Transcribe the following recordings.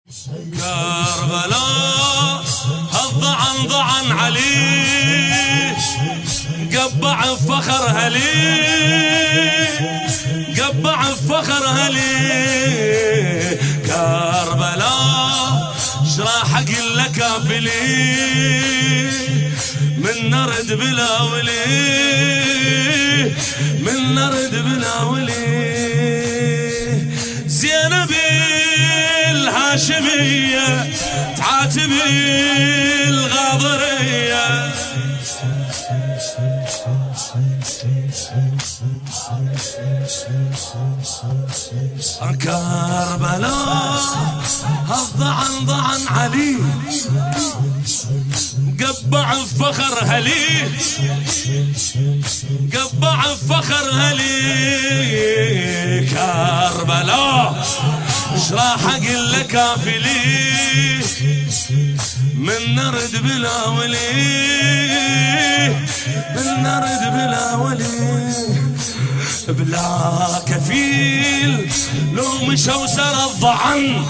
كربلاء الضعن ضعن علي قبع فخر هلي قبع فخر هلي كربلاء شراح اقول لك كافلي من نرد بلا ولي من نرد بلا ولي زينب الهاشمية تعاتبي الغاضرية كربلاء الضعن ضعن علي قبع الفخر هلي قبع الفخر هلي كربلاء شراح اقول لك كافلي من نرد بلا ولي من نرد بلا ولي بلا كفيل لو مشوا سر الضعن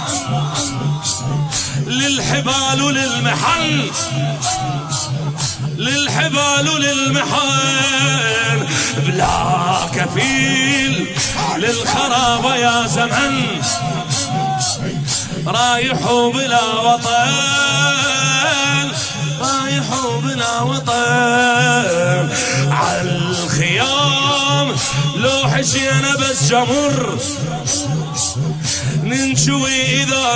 للحبال وللمحن للحبال وللمحن بلا كفيل للخرابة يا زمن رايحوا بلا وطن رايحوا بلا وطن عالخيام لو حشينا بس جمر ننشوي إذا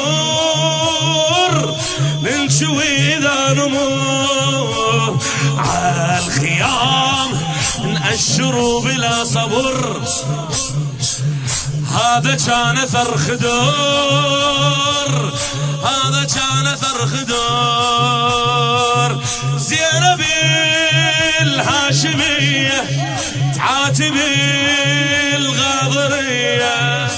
نمر ننشوي إذا نمر عالخيام نأشروا بلا صبر هذا كان اثر خدور هذا كان اثر خدور زينب الهاشمية تعاتبي الغاضرية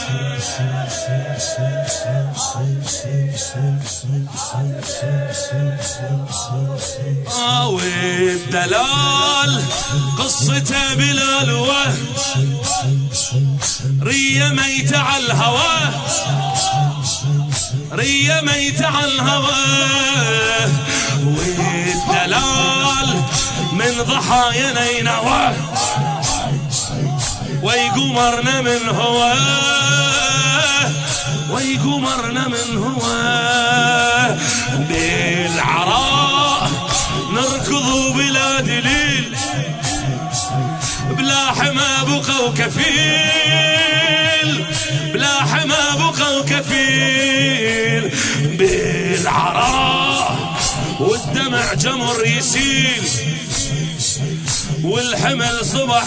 والدلال قصته بلا لوه رية ميتة على الهوى رية ميتة على الهوى والدلال من ضحايا نينوى ويقمرنا من هو ويقمرنا من هو بالعراء نركض بلا دليل بلا حما بقى وكفيل بلا حما بقى وكفيل بالعراء والدمع جمر يسيل والحمل صبح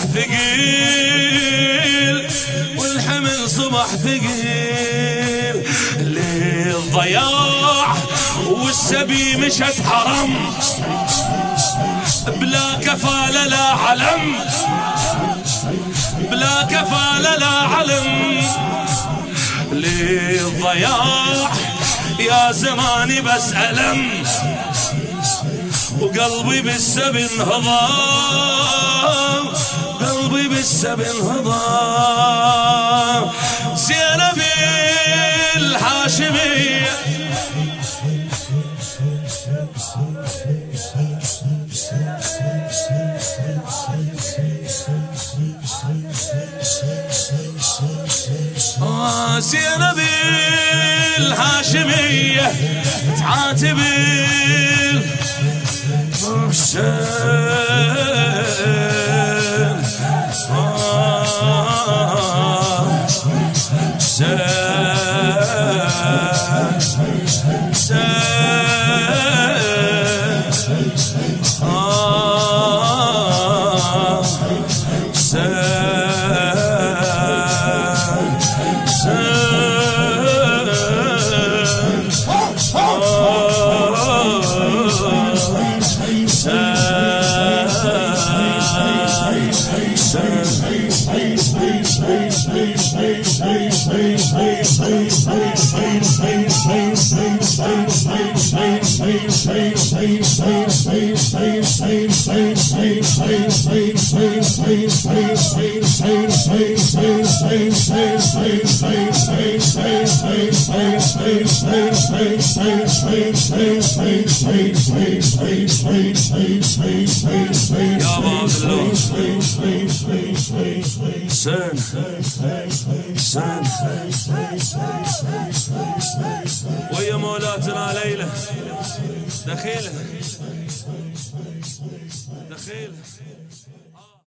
ثقيل والحمل صبح ثقيل للضياع والسبي مشت حرم بلا كفالة لا علم بلا كفالة لا علم للضياع يا زماني بس ألم وقلبي بالسبي انهضم قلبي بالسبي انهضم زينب الهاشمية زينب الهاشمية تعاتبي سن سن ويا مولاتنا ليلى دخيلة دخيلة